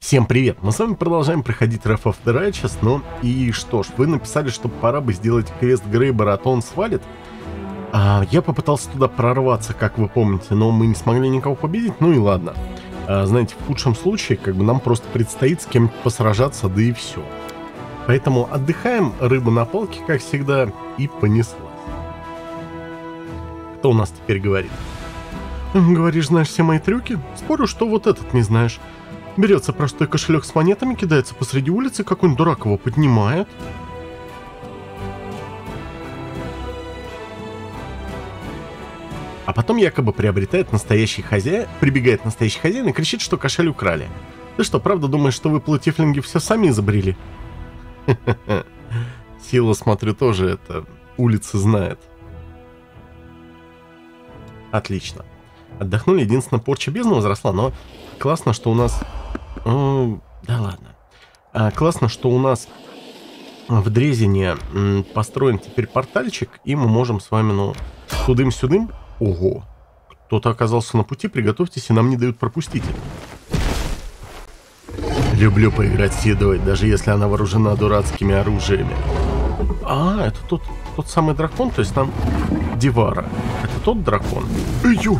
Всем привет! Мы с вами продолжаем проходить Wrath of the Righteous, ну и что ж, вы написали, что пора бы сделать квест Грейбера, а то он свалит. Я попытался туда прорваться, как вы помните, но мы не смогли никого победить, ну и ладно. Знаете, в худшем случае, нам просто предстоит с кем-то посражаться, да и все. Поэтому отдыхаем, рыба на палке, как всегда, и понеслась. Кто у нас теперь говорит? Говоришь, знаешь все мои трюки? Спорю, что вот этот не знаешь. Берется простой кошелек с монетами, кидается посреди улицы, какой-нибудь дурак его поднимает. А потом якобы прибегает настоящий хозяин и кричит, что кошель украли. Ты что, правда думаешь, что вы, платифлинги, все сами изобрели? Сила, смотрю, тоже это улица знает. Отлично. Отдохнули, единственное, порча бездны возросла, но классно, что у нас... да ладно. Классно, что у нас в Дрезине построен теперь портальчик, и мы можем с вами, тудым-сюдым. Ого! Кто-то оказался на пути, приготовьтесь, и нам не дают пропустить. Люблю поиграть с едой, даже если она вооружена дурацкими оружиями. Это тот самый дракон, то есть там Дивара. Это тот дракон? Ю!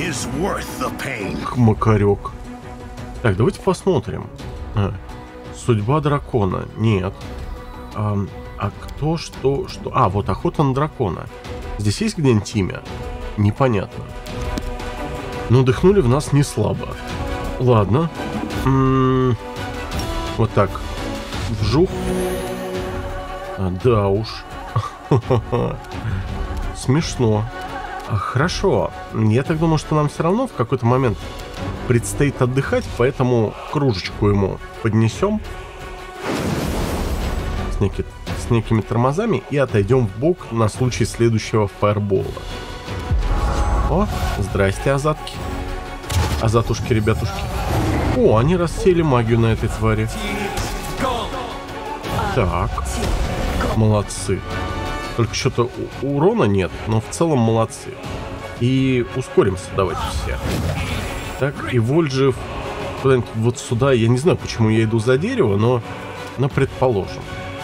Макарек. Так, давайте посмотрим. Судьба дракона. Нет. Кто, что... вот охота на дракона. Здесь есть где-нибудь имя? Непонятно. Но дыхнули в нас не слабо. Ладно. Вот так. Вжух. Да уж. Смешно. Хорошо. Я так думаю, что нам все равно в какой-то момент предстоит отдыхать, поэтому кружечку ему поднесем с некими тормозами и отойдем в бок на случай следующего фаербола. О, здрасте, азатки. Азатушки, ребятушки. О, они рассеяли магию на этой твари. Так. Молодцы. Только что-то урона нет, но в целом молодцы. И ускоримся давайте все. Так, и Вольжев куда-нибудь вот сюда. Я не знаю, почему я иду за дерево, но предположим.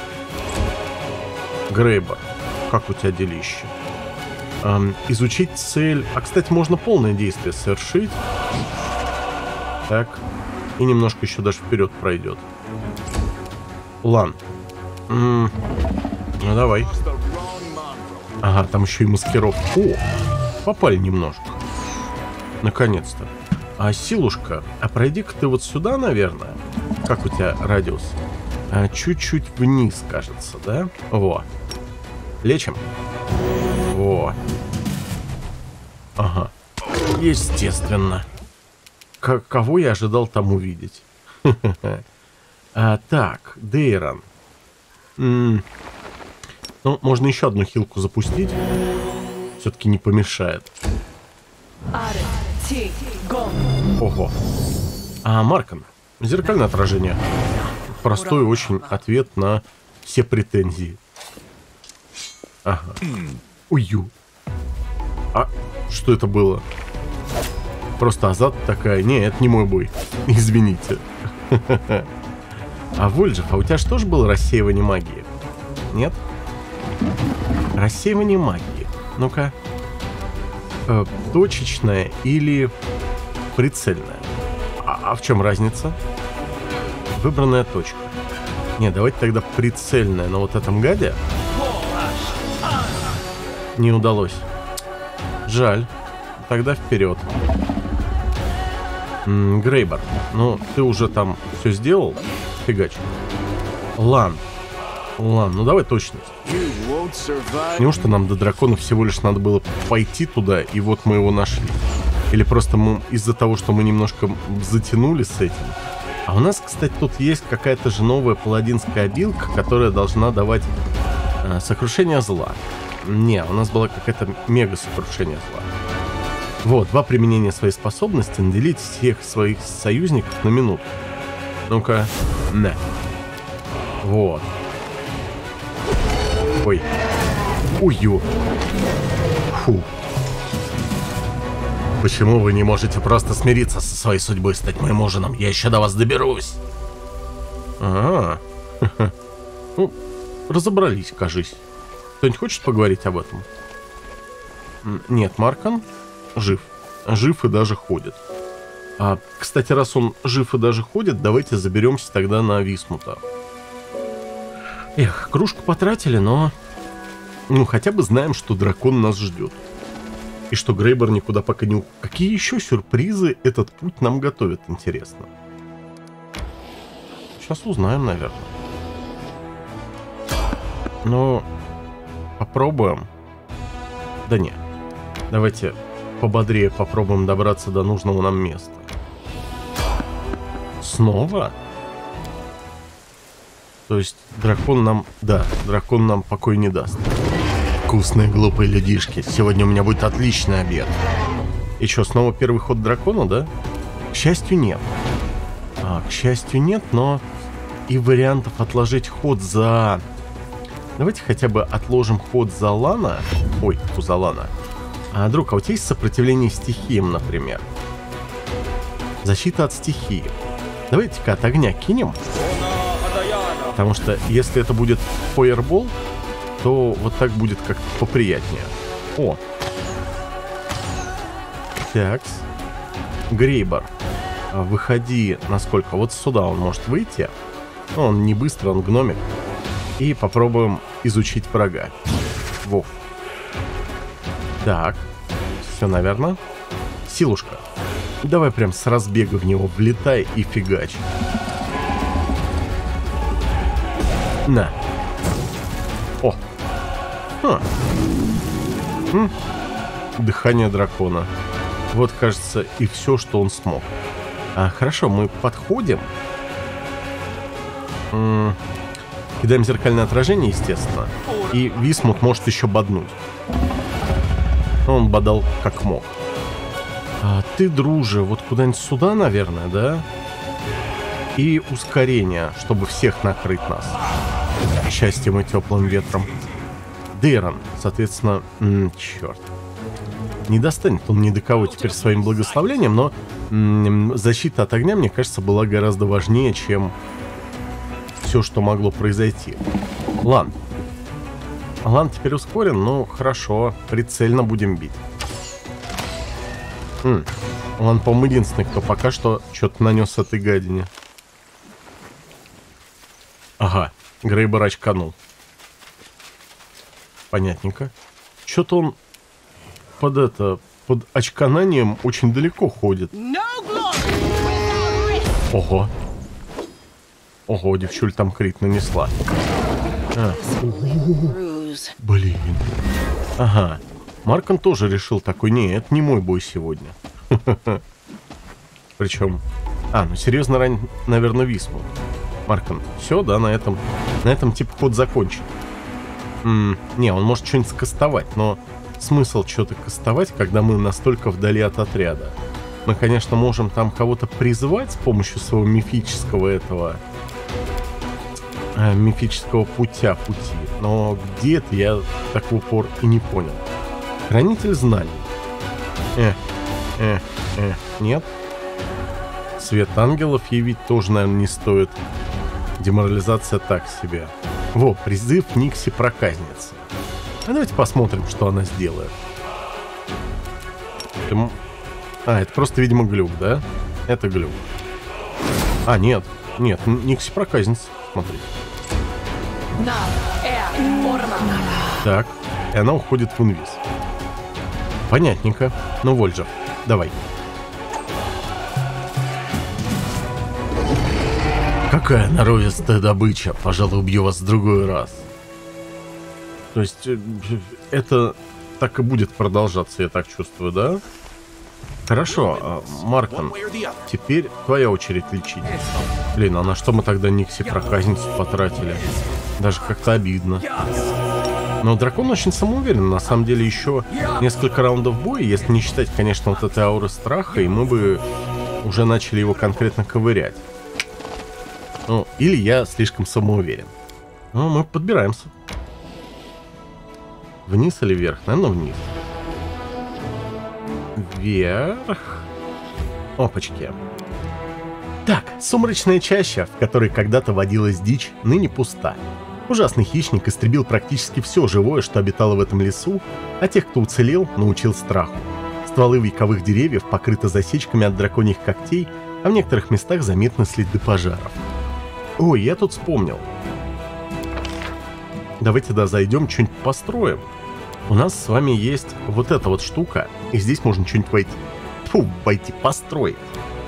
Грейбер, как у тебя делище? Изучить цель. Кстати, можно полное действие совершить. Так. И немножко еще даже вперед пройдет. Лан. Ну, давай. Ага, там еще и маскировка. О, попали немножко. Наконец-то. Силушка, пройди-ка ты вот сюда, наверное. Как у тебя радиус? Чуть-чуть вниз, кажется, да? Во. Лечим. Во. Ага. Естественно. Кого я ожидал там увидеть? Так, Дейрон. Ну, можно еще одну хилку запустить. Все-таки не помешает. Ого. Маркан. Зеркальное отражение. Простой очень ответ на все претензии. Ага. Ую. Что это было? Просто азат такая. Не, это не мой бой. Извините. Вольжев, у тебя же тоже было рассеивание магии? Нет? Рассеивание магии. Ну-ка. Точечная или прицельная? В чем разница? Выбранная точка. Не, давайте тогда прицельная на вот этом гаде. Не удалось. Жаль. Тогда вперед. Грейбер, ну ты уже там все сделал? Фигач. Лан, ну давай точность. Неужто нам до дракона всего лишь надо было пойти туда, и вот мы его нашли? Или просто мы из-за того, что мы немножко затянули с этим? У нас, кстати, тут есть какая-то же новая паладинская обилка, которая должна давать сокрушение зла. Не, у нас была какая-то мега сокрушение зла. Вот, 2 применения своей способности наделить всех своих союзников на минуту. Ну-ка, на. Вот. Ой. Ую. Фу. Почему вы не можете просто смириться со своей судьбой и стать моим ужином? Я еще до вас доберусь. Ну, разобрались, кажись. Кто-нибудь хочет поговорить об этом? Нет, Маркан жив. Жив и даже ходит. Кстати, раз он жив и даже ходит, давайте заберемся тогда на Висмута. Эх, кружку потратили, но... Ну, хотя бы знаем, что дракон нас ждет. И что Грейбор никуда пока не... Какие еще сюрпризы этот путь нам готовит, интересно? Сейчас узнаем, наверное. Но... Попробуем. Да не. Давайте пободрее попробуем добраться до нужного нам места. Снова? То есть дракон нам... Да, дракон нам покой не даст. Вкусные глупые людишки. Сегодня у меня будет отличный обед. И что, снова первый ход дракона, да? К счастью, нет. К счастью, нет, но и вариантов отложить ход за... Давайте хотя бы отложим ход за Лана. Ой, за Лана. Друг, а у тебя есть сопротивление стихиям, например? Защита от стихии. Давайте-ка от огня кинем. Потому что если это будет фойербол, то вот так будет как-то поприятнее. О! Такс. Грейбор. Выходи на сколько? Вот сюда он может выйти. Он не быстро, он гномик. И попробуем изучить врага. Вов. Так. Все, наверное. Силушка. Давай прям с разбега в него влетай и фигач. На. О. Дыхание дракона. Вот, кажется, и все, что он смог. Хорошо, мы подходим. Кидаем зеркальное отражение, естественно. И Висмут может еще боднуть. Он бодал как мог. Ты, друже, вот куда-нибудь сюда, наверное, да? И ускорение, чтобы всех накрыть нас. Счастьем и теплым ветром. Дейрон, соответственно, черт. Не достанет он ни до кого теперь своим благословлением, но защита от огня, мне кажется, была гораздо важнее, чем все, что могло произойти. Лан. Лан теперь ускорен, ну хорошо, прицельно будем бить. Лан, по-моему, единственный, кто пока что что-то нанес этой гадине. Ага, Грейбор очканул. Понятненько. Что-то он под очкананием очень далеко ходит. Ого. Ого, девчуль там крит нанесла. Блин. Ага. Маркан тоже решил такой, не, это не мой бой сегодня. Причем... ну серьезно ранен, наверное, Висмут. Маркан, все, да, на этом типа ход закончен. Не, он может что-нибудь скастовать, но смысл что-то кастовать, когда мы настолько вдали от отряда? Мы, конечно, можем там кого-то призывать с помощью своего мифического мифического пути, но где это, я так в упор и не понял. Хранитель знаний. Нет. Свет ангелов явить тоже, наверное, не стоит. Деморализация так себе. Во, призыв Никси проказницы. Давайте посмотрим, что она сделает. Это просто, видимо, глюк, да? Это глюк. Нет. Нет, Никси проказница. Смотри. Так, и она уходит в инвиз. Понятненько. Ну, Вольджер, давай. Какая норовистая добыча. Пожалуй, убью вас в другой раз. То есть, это так и будет продолжаться, я так чувствую, да? Хорошо, Маркан, теперь твоя очередь лечить. Блин, а на что мы тогда Никси проказницу потратили? Даже как-то обидно. Но дракон очень самоуверен. На самом деле еще несколько раундов боя, если не считать, конечно, вот этой ауры страха, и мы бы уже начали его конкретно ковырять. Ну, или я слишком самоуверен. Но мы подбираемся. Вниз или вверх? Наверное, вниз. вверх. Опачки. Так, сумрачная чаща, в которой когда-то водилась дичь, ныне пуста. Ужасный хищник истребил практически все живое, что обитало в этом лесу, а тех, кто уцелел, научил страху. Стволы вековых деревьев покрыты засечками от драконьих когтей, а в некоторых местах заметны следы пожаров. Ой, я тут вспомнил. Давайте туда зайдем, что-нибудь построим. У нас с вами есть вот эта вот штука, и здесь можно что-нибудь построить.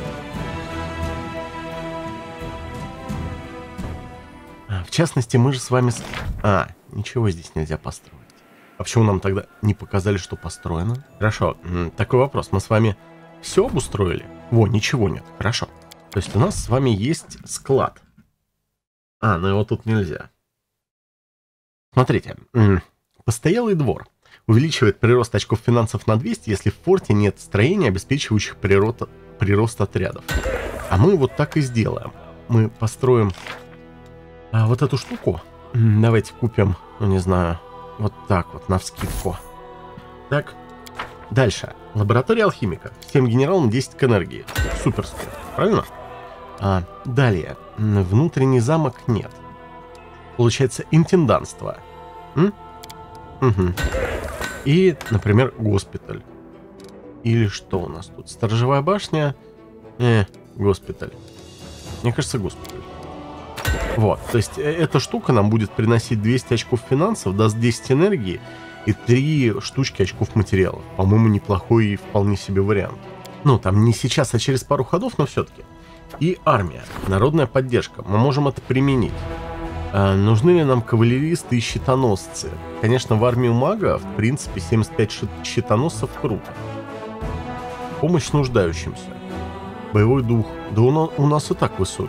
В частности, мы же с вами... ничего здесь нельзя построить. А почему нам тогда не показали, что построено? Хорошо, такой вопрос. Мы с вами все обустроили? Во, ничего нет. Хорошо. То есть у нас с вами есть склад. Но его тут нельзя. Смотрите. Постоялый двор. Увеличивает прирост очков финансов на 200, если в форте нет строений, обеспечивающих прирост отрядов. А мы вот так и сделаем. Мы построим вот эту штуку. Давайте купим, ну не знаю, вот так вот, навскидку. Так, дальше. Лаборатория алхимика. Всем генералам 10 к энергии. Суперски, правильно? Далее. Внутренний замок нет. Получается, интендантство. Угу. И, например, госпиталь. Или что у нас тут? Сторожевая башня. Госпиталь. Мне кажется, госпиталь. Вот, то есть эта штука нам будет приносить 200 очков финансов, даст 10 энергии и 3 штучки очков материалов. По-моему, неплохой и вполне себе вариант. Ну, там не сейчас, а через пару ходов, но все-таки. И армия. Народная поддержка. Мы можем это применить. Нужны ли нам кавалеристы и щитоносцы? Конечно, в армию мага, в принципе, 75 щитоносцев круто. Помощь нуждающимся. Боевой дух. Да у нас и так высокий.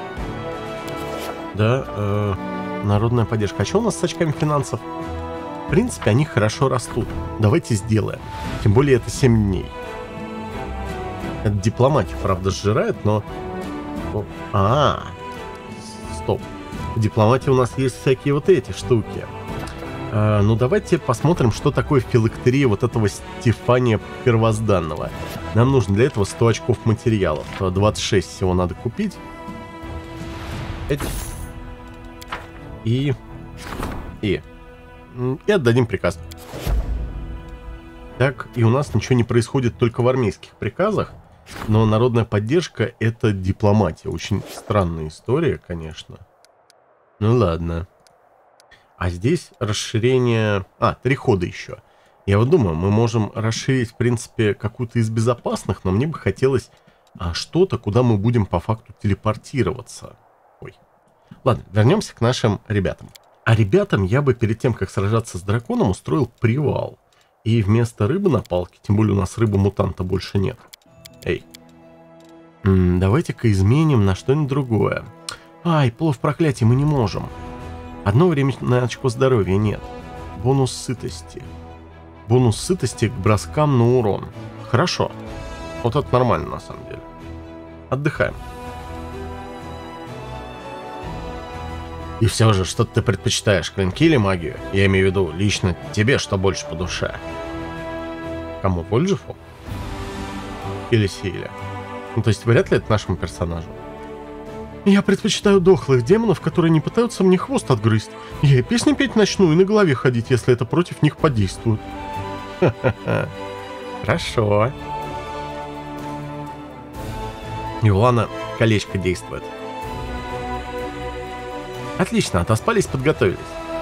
Да, народная поддержка. А что у нас с очками финансов? В принципе, они хорошо растут. Давайте сделаем. Тем более это 7 дней. Это дипломатию, правда, сжирает, но... Стоп. В дипломатии у нас есть всякие вот эти штуки. Ну, давайте посмотрим, что такое филактерия вот этого Стефания Первозданного. Нам нужно для этого 100 очков материалов. 26 всего надо купить. И отдадим приказ. Так, и у нас ничего не происходит только в армейских приказах. Но народная поддержка — это дипломатия. Очень странная история, конечно. Ну ладно. А здесь расширение... 3 хода еще. Я вот думаю, мы можем расширить, в принципе, какую-то из безопасных, но мне бы хотелось что-то, куда мы будем по факту телепортироваться. Ой. Ладно, вернемся к нашим ребятам. А ребятам я бы перед тем, как сражаться с драконом, устроил привал. И вместо рыбы на палке, тем более у нас рыбы-мутанта больше нет. Эй. Давайте-ка изменим на что-нибудь другое. Плов проклятия мы не можем. Одно временное очко здоровья нет. Бонус сытости. Бонус сытости к броскам на урон. Хорошо. Вот это нормально на самом деле. Отдыхаем. И все же, что ты предпочитаешь, клинки или магию? Я имею в виду, лично тебе что больше по душе? Кому? Вольджифу? Или Силе? Ну, то есть, вряд ли это нашему персонажу. Я предпочитаю дохлых демонов, которые не пытаются мне хвост отгрызть. Я и песни петь начну, и на голове ходить, если это против них подействует. Хорошо. И у Лана колечко действует. Отлично, отоспались, подготовились.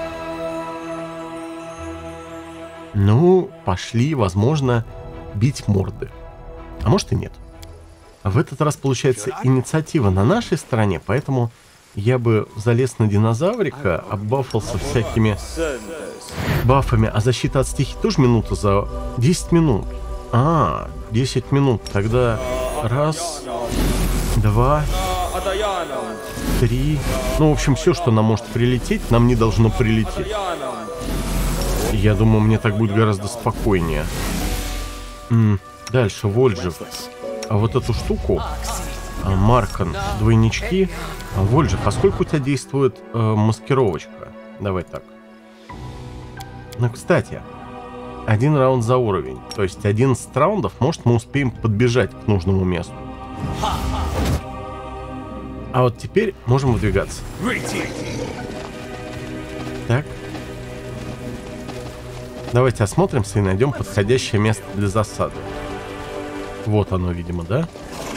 Ну, пошли, возможно, бить морды. А может и нет. В этот раз, получается, инициатива на нашей стороне, поэтому я бы залез на динозаврика, оббафался всякими бафами, а защита от стихий тоже минута за 10 минут. 10 минут, тогда раз, два, 3. Ну, в общем, все, что нам может прилететь, нам не должно прилететь. Я думаю, мне так будет гораздо спокойнее. Дальше, Вольджев. А вот эту штуку, Маркан, двойнички. Вольджев, а сколько у тебя действует маскировочка? Давай так. Ну, кстати, 1 раунд за уровень. То есть 11 раундов, может, мы успеем подбежать к нужному месту. А вот теперь можем выдвигаться. Так. Давайте осмотримся и найдем подходящее место для засады. Вот оно, видимо, да?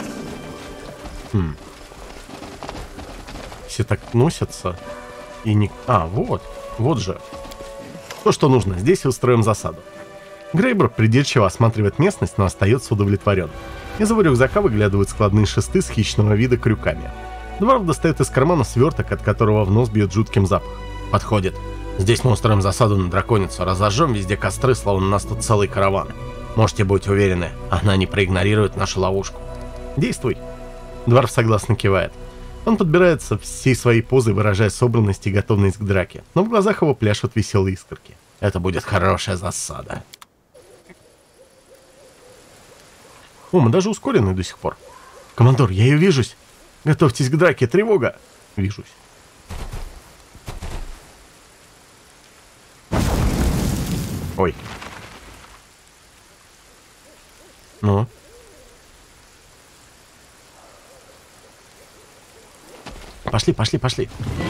Все так носятся. И не... А, вот. Вот же. То, что нужно. Здесь устроим засаду. Грейбер придирчиво осматривает местность, но остается удовлетворен. Из его рюкзака выглядывают складные шесты с хищного вида крюками. Дварф достает из кармана сверток, от которого в нос бьет жутким запахом. Подходит. Здесь мы устроим засаду на драконицу, разожжем везде костры, словно у нас тут целый караван. Можете быть уверены, она не проигнорирует нашу ловушку. Действуй. Дварф согласно кивает. Он подбирается всей своей позой, выражая собранность и готовность к драке, но в глазах его пляшут веселые искорки. Это будет хорошая засада. О, мы даже ускорены до сих пор. Командор, я ее вижусь. Готовьтесь к драке, тревога. Вижусь. Ой. Ну. Пошли, пошли, пошли.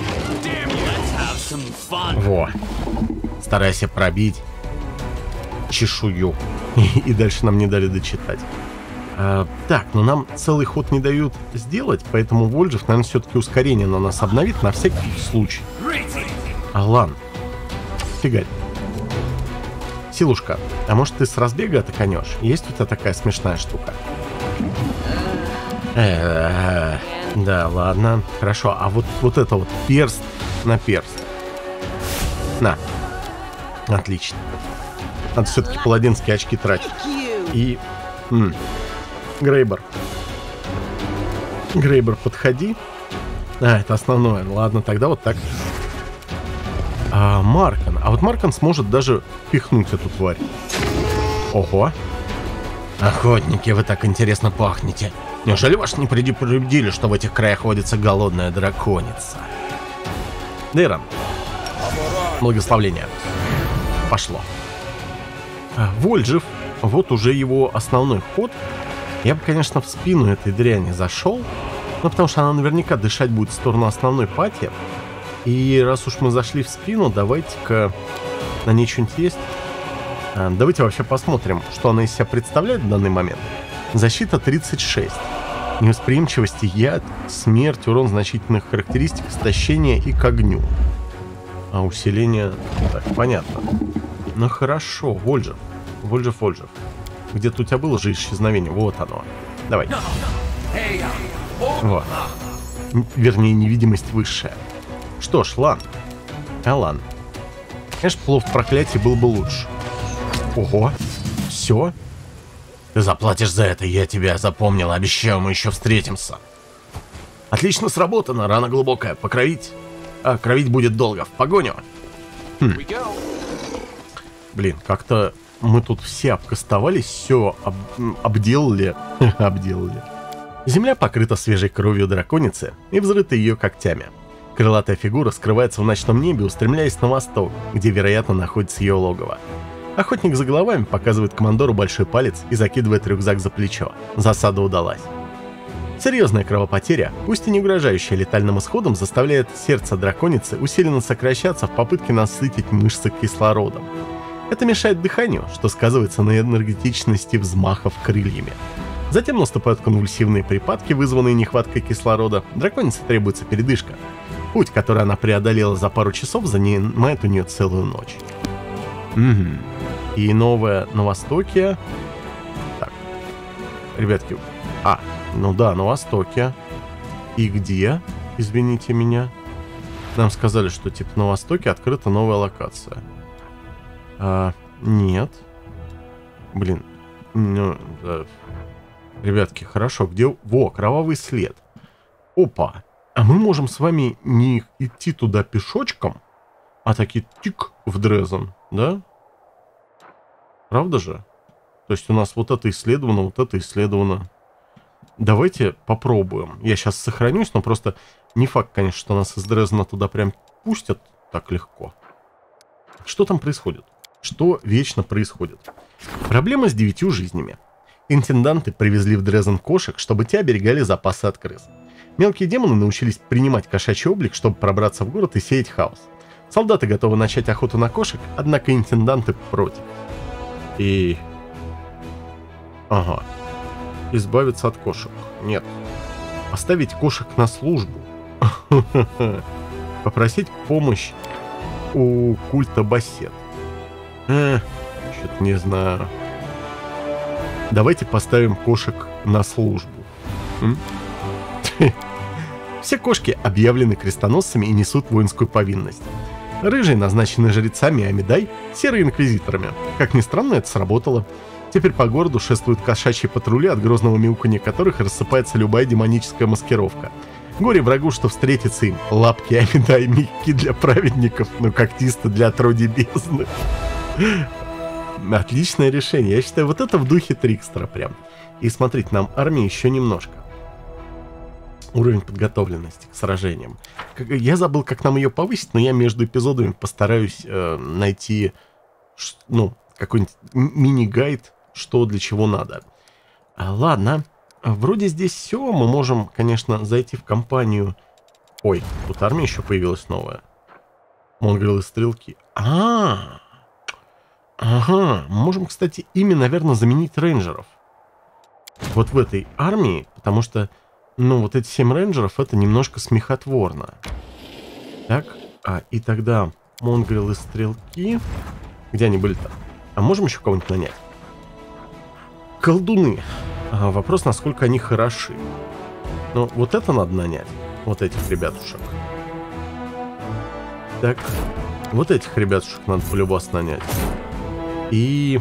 Во. Старайся пробить чешую. И дальше нам не дали дочитать. Так, но нам целый ход не дают сделать, поэтому Вольжев, наверное, все-таки ускорение на нас обновит на всякий случай. Алан. Фигарь. Силушка, а может ты с разбега атаканешь? Есть у тебя такая смешная штука? Да, ладно. Хорошо, а вот это вот перст на перст. На. Отлично. Надо все-таки паладинские очки тратить. И... Грейбер. Грейбер, подходи. А, это основное. Ладно, тогда вот так. Маркан. А вот Маркан сможет даже пихнуть эту тварь. Ого. Охотники, вы так интересно пахнете. Неужели вас не предупредили, что в этих краях водится голодная драконица? Дейрон. Благословление. Пошло. Вольжев. Вот уже его основной ход. Я бы, конечно, в спину этой дряни зашел. Но потому что она наверняка дышать будет в сторону основной пати. И раз уж мы зашли в спину, давайте-ка на ней что-нибудь есть. Давайте вообще посмотрим, что она из себя представляет в данный момент. Защита 36. Невосприимчивость, яд, смерть, урон значительных характеристик, истощение и к огню. А усиление... Так, понятно. Ну хорошо, Вольжев. Вольжев. Где-то у тебя было же исчезновение. Вот оно. Давай. Вот. Вернее, невидимость высшая. Что ж, Лан. Лан. Конечно, плов проклятия был бы лучше. Ого. Все? Ты заплатишь за это, я тебя запомнил. Обещаю, мы еще встретимся. Отлично сработано, рана глубокая. Покровить. А, кровить будет долго. В погоню. Блин, как-то мы тут все обкастовались, все обделали. Обделали. Земля покрыта свежей кровью драконицы и взрыта ее когтями. Крылатая фигура скрывается в ночном небе, устремляясь на восток, где, вероятно, находится ее логово. Охотник за головами показывает командору большой палец и закидывает рюкзак за плечо. Засада удалась. Серьезная кровопотеря, пусть и не угрожающая летальным исходом, заставляет сердце драконицы усиленно сокращаться в попытке насытить мышцы кислородом. Это мешает дыханию, что сказывается на энергетичности взмахов крыльями. Затем наступают конвульсивные припадки, вызванные нехваткой кислорода. Драконице требуется передышка. Путь, который она преодолела за пару часов, занимает у нее целую ночь. И новое на востоке. Так. Ребятки. Ну да, на востоке. И где? Извините меня. Нам сказали, что типа на востоке открыта новая локация. Нет. Блин. Ребятки, хорошо. Где? Во, кровавый след. Опа. А мы можем с вами не идти туда пешочком, а таки тик в Дрезен, да? Правда же? То есть у нас вот это исследовано, вот это исследовано. Давайте попробуем. Я сейчас сохранюсь, но просто не факт, конечно, что нас из Дрезена туда прям пустят так легко. Что там происходит? что вечно происходит. Проблема с 9 жизнями. Интенданты привезли в Дрезен кошек, чтобы те оберегали запасы от крыс. Мелкие демоны научились принимать кошачий облик, чтобы пробраться в город и сеять хаос. Солдаты готовы начать охоту на кошек, однако интенданты против. И... Ага. Избавиться от кошек. Нет. Поставить кошек на службу. Попросить помощь у культа Бассет. Что-то не знаю. Давайте поставим кошек на службу. Все кошки объявлены крестоносцами и несут воинскую повинность. Рыжие назначены жрецами, а Медай — серые инквизиторами. Как ни странно, это сработало. Теперь по городу шествуют кошачьи патрули, от грозного мяуканья которых рассыпается любая демоническая маскировка. Горе врагу, что встретится им. Лапки Амидай мягки для праведников, но когтисты для отродий бездны. Отличное решение. Я считаю, вот это в духе Трикстера прям. И смотрите, нам армии еще немножко. Уровень подготовленности к сражениям. Я забыл, как нам ее повысить, но я между эпизодами постараюсь найти, ну, какой-нибудь мини-гайд, что для чего надо. Ладно. Вроде здесь все. Мы можем, конечно, зайти в компанию. Ой, тут армия еще появилась новая. Монгрелы-стрелки. Ага. Можем, кстати, ими, наверное, заменить рейнджеров. Вот в этой армии, потому что, ну, вот эти 7 рейнджеров, это немножко смехотворно. Так, и тогда монгрелы-стрелки. Где они были-то? А можем еще кого-нибудь нанять? Колдуны. Вопрос, насколько они хороши. Ну, вот это надо нанять. Вот этих ребятушек. Так, вот этих ребятушек надо полюбас нанять. И...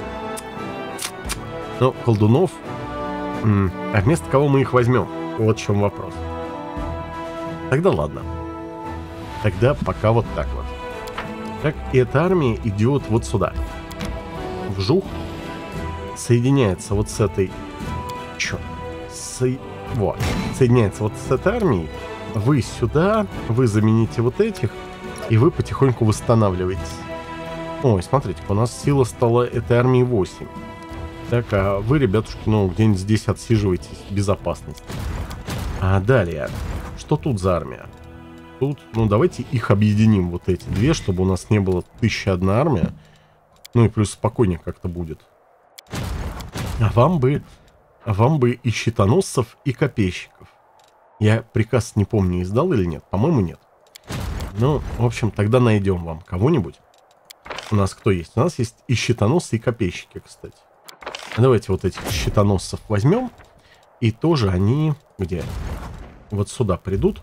Ну, колдунов... А вместо кого мы их возьмем? Вот в чем вопрос. Тогда ладно. Тогда пока вот так вот. Так, и эта армия идет вот сюда. Вжух. Соединяется вот с этой... Чё? Вот. Соединяется вот с этой армией. Вы сюда. Вы замените вот этих. И вы потихоньку восстанавливаетесь. Ой, смотрите, у нас сила стала этой армии 8. Так, а вы, ребятушки, ну, где-нибудь здесь отсиживаетесь в безопасности. А далее, что тут за армия? Тут, ну, давайте их объединим, вот эти две, чтобы у нас не было 1001 армия. Ну и плюс спокойнее как-то будет. А вам бы и щитоносцев, и копейщиков. Я приказ не помню, издал или нет. По-моему, нет. Ну, в общем, тогда найдем вам кого-нибудь. У нас кто есть? У нас есть и щитоносцы, и копейщики, кстати. Давайте вот этих щитоносцев возьмем. И тоже они... Где? Вот сюда придут.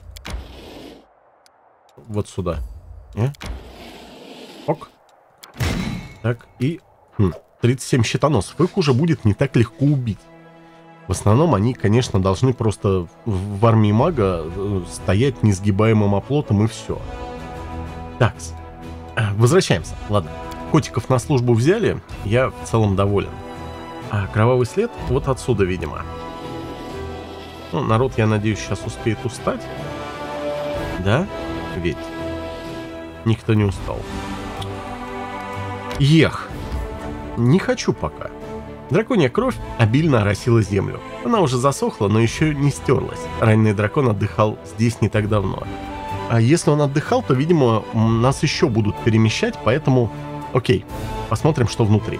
Вот сюда. Ок. Так, и... 37 щитоносцев. Их уже будет не так легко убить. В основном они, конечно, должны просто в армии мага стоять несгибаемым оплотом и все. Так, возвращаемся. Ладно. Котиков на службу взяли. Я в целом доволен. А кровавый след вот отсюда, видимо. Ну, народ, я надеюсь, сейчас успеет устать. Да? Ведь никто не устал. Ех. Не хочу пока. Драконья кровь обильно оросила землю. Она уже засохла, но еще не стерлась. Раненый дракон отдыхал здесь не так давно. А если он отдыхал, то, видимо, нас еще будут перемещать, поэтому... Окей, посмотрим, что внутри.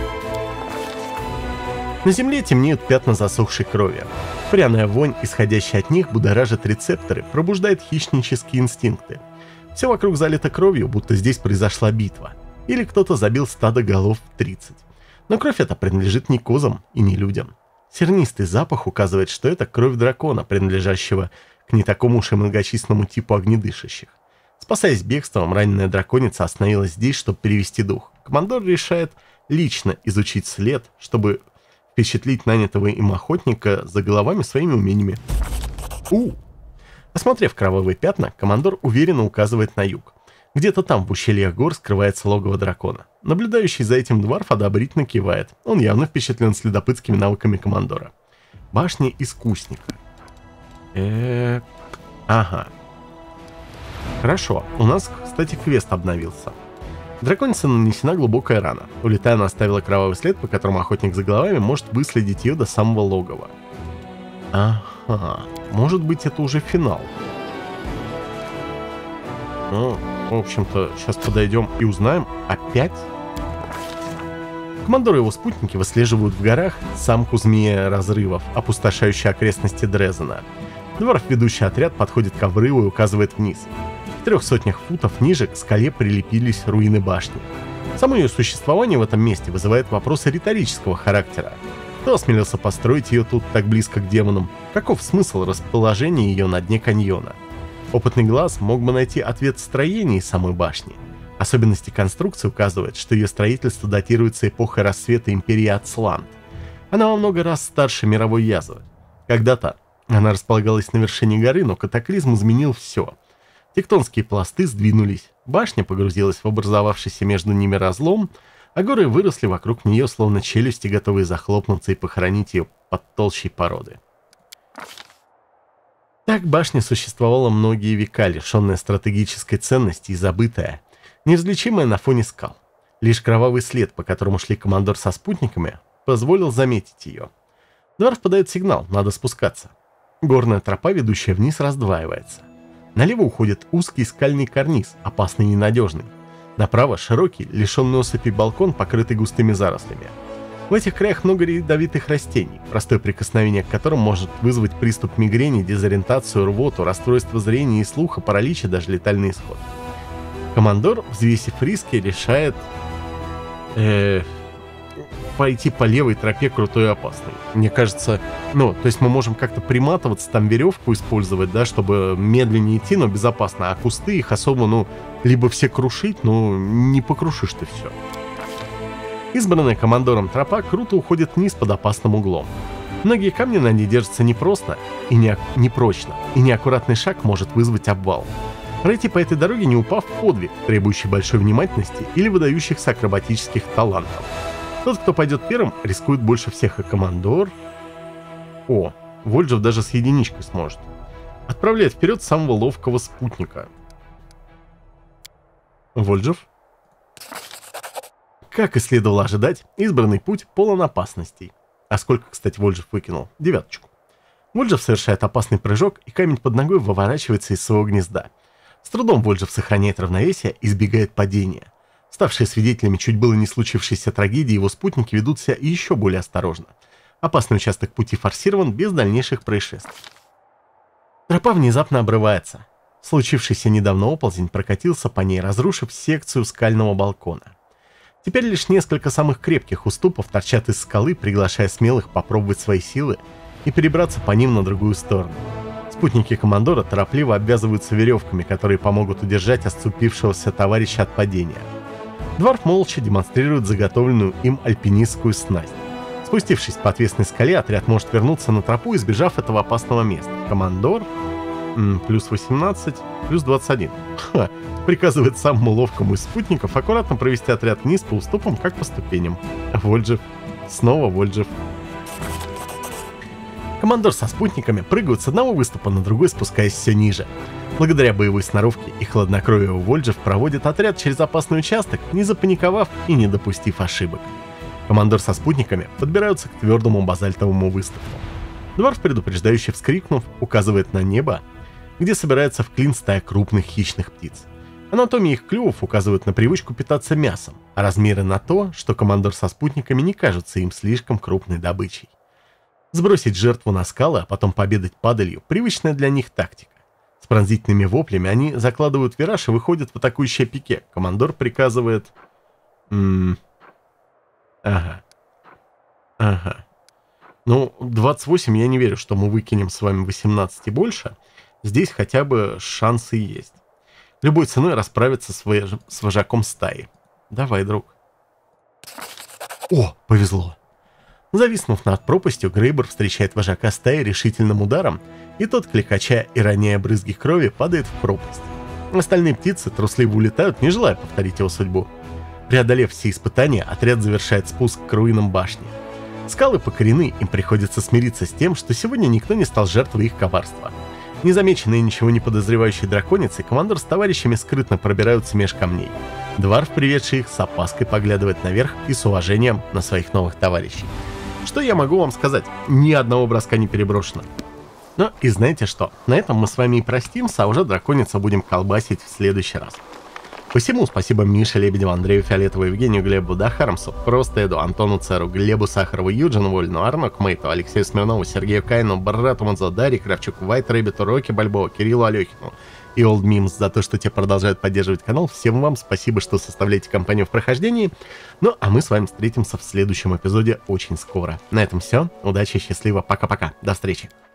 На земле темнеют пятна засохшей крови. Пряная вонь, исходящая от них, будоражит рецепторы, пробуждает хищнические инстинкты. Все вокруг залито кровью, будто здесь произошла битва. Или кто-то забил стадо голов в 30. Но кровь эта принадлежит не козам и не людям. Сернистый запах указывает, что это кровь дракона, принадлежащего к не такому уж и многочисленному типу огнедышащих. Спасаясь бегством, раненая драконица остановилась здесь, чтобы перевести дух. Командор решает лично изучить след, чтобы впечатлить нанятого им охотника за головами своими умениями. Осмотрев кровавые пятна, командор уверенно указывает на юг. Где-то там, в ущельях гор, скрывается логово дракона. Наблюдающий за этим дварф одобрительно кивает. Он явно впечатлен следопытскими навыками командора. Башня искусника. Ага. Хорошо. У нас, кстати, квест обновился. Драконице нанесена глубокая рана. Улетая, она оставила кровавый след, по которому охотник за головами может выследить ее до самого логова. Ага, может быть, это уже финал. Ну, в общем-то, сейчас подойдем и узнаем. Опять? Командор и его спутники выслеживают в горах самку змея разрывов, опустошающую окрестности Дрезена. Дварф, ведущий отряд, подходит к обрыву и указывает вниз. В 300 футов ниже к скале прилепились руины башни. Само ее существование в этом месте вызывает вопросы риторического характера. Кто осмелился построить ее тут так близко к демонам? Каков смысл расположения ее на дне каньона? Опытный глаз мог бы найти ответ в строении самой башни. Особенности конструкции указывают, что ее строительство датируется эпохой расцвета империи Ацланд. Она во много раз старше мировой язвы. Когда-то она располагалась на вершине горы, но катаклизм изменил все. Тектонские пласты сдвинулись, башня погрузилась в образовавшийся между ними разлом, а горы выросли вокруг нее, словно челюсти, готовые захлопнуться и похоронить ее под толщей породы. Так башня существовала многие века, лишенная стратегической ценности и забытая, неразличимая на фоне скал. Лишь кровавый след, по которому шли командор со спутниками, позволил заметить ее. Дварф подает сигнал, надо спускаться. Горная тропа, ведущая вниз, раздваивается. Налево уходит узкий скальный карниз, опасный и ненадежный. Направо широкий, лишенный осыпей балкон, покрытый густыми зарослями. В этих краях много ядовитых растений, простое прикосновение к которым может вызвать приступ мигрени, дезориентацию, рвоту, расстройство зрения и слуха, паралич и даже летальный исход. Командор, взвесив риски, решает пойти по левой тропе, крутой и опасной. Мне кажется, то есть мы можем как-то приматываться, там веревку использовать, да, чтобы медленнее идти, но безопасно, а кусты их особо, либо все крушить, но не покрушишь ты все. Избранная командором тропа круто уходит вниз под опасным углом. Многие камни на ней держатся непросто и непрочно, и неаккуратный шаг может вызвать обвал. Пройти по этой дороге, не упав, подвиг, требующий большой внимательности или выдающихся акробатических талантов. Тот, кто пойдет первым, рискует больше всех, и командор... Вольджев даже с единичкой сможет. Отправляет вперед самого ловкого спутника. Вольджев. Как и следовало ожидать, избранный путь полон опасностей. А сколько, кстати, Вольджев выкинул? 9. Вольджев совершает опасный прыжок, и камень под ногой выворачивается из своего гнезда. С трудом Вольджев сохраняет равновесие и избегает падения. Ставшие свидетелями чуть было не случившейся трагедии, его спутники ведут себя еще более осторожно. Опасный участок пути форсирован без дальнейших происшествий. Тропа внезапно обрывается. Случившийся недавно оползень прокатился по ней, разрушив секцию скального балкона. Теперь лишь несколько самых крепких уступов торчат из скалы, приглашая смелых попробовать свои силы и перебраться по ним на другую сторону. Спутники командора торопливо обвязываются веревками, которые помогут удержать отступившегося товарища от падения. Дварф молча демонстрирует заготовленную им альпинистскую снасть. Спустившись по отвесной скале, отряд может вернуться на тропу, избежав этого опасного места. Командор... плюс 18, плюс 21. Приказывает самому ловкому из спутников аккуратно провести отряд вниз по уступам, как по ступеням. Вольджев. Снова Вольджев. Командор со спутниками прыгают с одного выступа на другой, спускаясь все ниже. Благодаря боевой сноровке и хладнокровию Вольджев проводит отряд через опасный участок, не запаниковав и не допустив ошибок. Командор со спутниками подбираются к твердому базальтовому выступу. Дварф, предупреждающе вскрикнув, указывает на небо, где собирается в клин стая крупных хищных птиц. Анатомия их клювов указывает на привычку питаться мясом, а размеры на то, что командор со спутниками не кажутся им слишком крупной добычей. Сбросить жертву на скалы, а потом пообедать падалью – привычная для них тактика. С пронзительными воплями они закладывают вираж и выходят в атакующее пике. Командор приказывает... Ага. 28 я не верю, что мы выкинем с вами 18 и больше. Здесь хотя бы шансы есть. Любой ценой расправиться с вожаком стаи. Давай, друг. Повезло. Зависнув над пропастью, Грейбор встречает вожака стаи решительным ударом, и тот, кликача и роняя брызги крови, падает в пропасть. Остальные птицы трусливо улетают, не желая повторить его судьбу. Преодолев все испытания, отряд завершает спуск к руинам башни. Скалы покорены, им приходится смириться с тем, что сегодня никто не стал жертвой их коварства. Незамеченные ничего не подозревающие драконицы, командор с товарищами скрытно пробираются меж камней. Дварф, приведший их, с опаской поглядывает наверх и с уважением на своих новых товарищей. Что я могу вам сказать? Ни одного броска не переброшено. Ну и знаете что? На этом мы с вами и простимся, а уже драконица будем колбасить в следующий раз. Посему спасибо Мише, Лебедеву, Андрею Фиолетову, Евгению Глебу, Дахарамсу, Просто Эду, Антону Церу, Глебу Сахарову, Юджину Вольну, Арно Кмейту, Алексею Смирнову, Сергею Кайну, Брату Манзо, Дарье Кравчуку, Вайт Рэббиту, Роки Бальбоа, Кириллу Алехину и Old Memes за то, что те продолжают поддерживать канал. Всем вам спасибо, что составляете компанию в прохождении. Ну, а мы с вами встретимся в следующем эпизоде очень скоро. На этом все. Удачи, счастливо, пока-пока. До встречи.